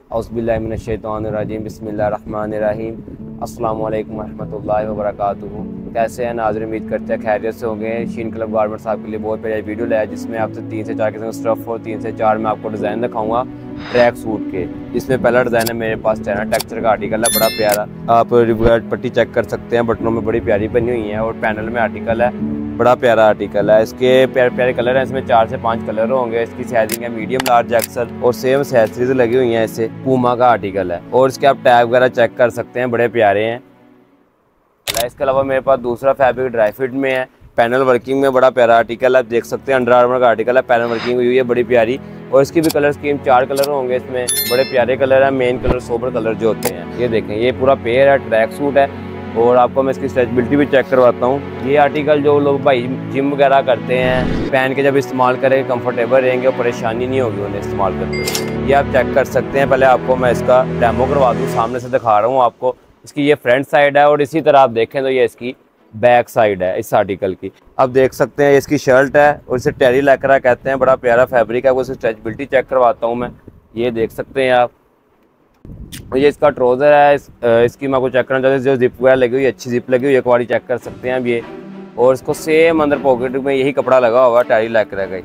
औज़ुबिल्लाहिमिनश्शैतानिर्रजीम बिस्मिल्लाहिर्रहमानिर्रहीम। अस्सलामु अलैकुम रहमतुल्लाहि व बरकातुहू। कैसे हैं नाज़रीन, उम्मीद करते हैं खैरियत से होंगे। शीन क्लब गारमेंट्स आपके लिए बहुत बढ़िया वीडियो लाया जिसमें आपसे 3 से 4 किस्म के स्टफ़ और 3 से 4 मैं आपको डिज़ाइन दिखाऊंगा ट्रैक सूट के। जिसमें पहला डिज़ाइन है मेरे पास चाइना टेक्सचर का आर्टिकल है, बड़ा प्यारा। आप रिवर्स पट्टी चेक कर सकते हैं, बटनों में बड़ी प्यारी बनी हुई है और पैनल में आर्टिकल है, बड़ा प्यारा आर्टिकल है। इसके प्यारे प्यारे कलर हैं, इसमें 4 से 5 कलर होंगे। इसकी साइजिंग है मीडियम, लार्ज, एक्सल और सेम एक्सेसरीज लगी हुई हैं। इससे पूमा का आर्टिकल है और इसके आप टैग वगैरह चेक कर सकते हैं, बड़े प्यारे हैं। इसके अलावा मेरे पास दूसरा फैब्रिक ड्राई फिट में है, पैनल वर्किंग में, बड़ा प्यारा आर्टिकल है। आप देख सकते हैं अंडर आर्मर का आर्टिकल है, पैनल वर्किंग हुई है, बड़ी प्यारी। और इसकी भी कलर स्कीम 4 कलर होंगे, इसमें बड़े प्यारे कलर है। मेन कलर सोबर कलर जो होते हैं, ये देखें, ये पूरा पेयर है, ट्रैक सूट है। और आपको मैं इसकी स्ट्रेचबिलिटी भी चेक करवाता हूँ। ये आर्टिकल जो लोग भाई जिम वगैरह करते हैं, पहन के जब इस्तेमाल करें कंफर्टेबल रहेंगे और परेशानी नहीं होगी उन्हें इस्तेमाल करते हुए। ये आप चेक कर सकते हैं। पहले आपको मैं इसका डेमो करवा दूँ, सामने से दिखा रहा हूँ आपको। इसकी ये फ्रंट साइड है और इसी तरह आप देखें तो ये इसकी बैक साइड है इस आर्टिकल की। आप देख सकते हैं इसकी शर्ट है और इसे टेरी लैकरा कहते हैं, बड़ा प्यारा फैब्रिक है। वो इसकी स्ट्रेचबिलिटी चेक करवाता हूँ मैं, ये देख सकते हैं आप। ये इसका ट्राउज़र है, इसकी मैं आपको चेक करना चाहता हूँ। जो जिप वगैरह लगी हुई है, अच्छी जिप लगी हुई है, एक बार चेक कर सकते हैं अब ये। और इसको सेम अंदर पॉकेट में यही कपड़ा लगा हुआ है, टेरी लैकरा का।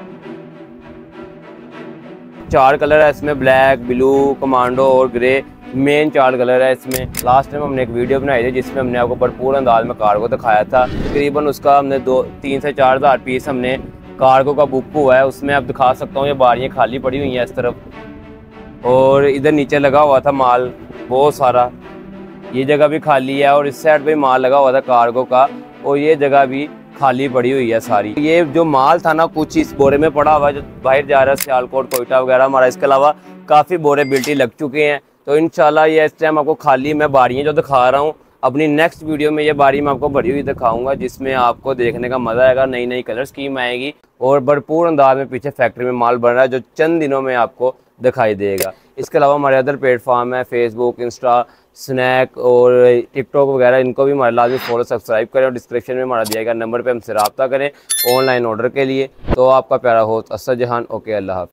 4 कलर है इसमें, ब्लैक, ब्लू, कमांडो और ग्रे। मेन 4 कलर है इसमें। लास्ट टाइम हमने एक वीडियो बनाई थी जिसमें हमने आपको भरपूर अंदाज में कार्गो दिखाया था। तकरीबन उसका हमने 3 से 4 हज़ार पीस हमने कार्गो का बुक हुआ है। उसमें आप दिखा सकता हूँ, ये बारियाँ खाली पड़ी हुई हैं इस तरफ और इधर नीचे लगा हुआ था माल बहुत सारा। ये जगह भी खाली है और इस साइड पे माल लगा हुआ था कार्गो का और ये जगह भी खाली पड़ी हुई है सारी। ये जो माल था ना, कुछ इस बोरे में पड़ा हुआ है जो बाहर जा रहा है, सियालकोट, कोयटा वगैरह हमारा। इसके अलावा काफ़ी बोरे बिल्टी लग चुके हैं। तो इंशाल्लाह ये इस टाइम आपको खाली मैं बारियाँ जो दिखा रहा हूँ, अपनी नेक्स्ट वीडियो में ये बारी मैं आपको भरी हुई दिखाऊंगा जिसमें आपको देखने का मज़ा आएगा। नई नई कलर स्कीम आएगी और भरपूर अंदाज में पीछे फैक्ट्री में माल बन रहा है जो चंद दिनों में आपको दिखाई देगा। इसके अलावा हमारे अदर प्लेटफॉर्म है, फेसबुक, इंस्टा, स्नैक और टिकटॉक वगैरह, इनको भी हमारे लाजमी फॉलो सब्सक्राइब करें और डिस्क्रिप्शन में हमारा दिया गया नंबर पे हमसे रब्ता करें ऑनलाइन ऑर्डर के लिए। तो आपका प्यारा होस्ट असद जहान। ओके, अल्लाह हाफ़िज़।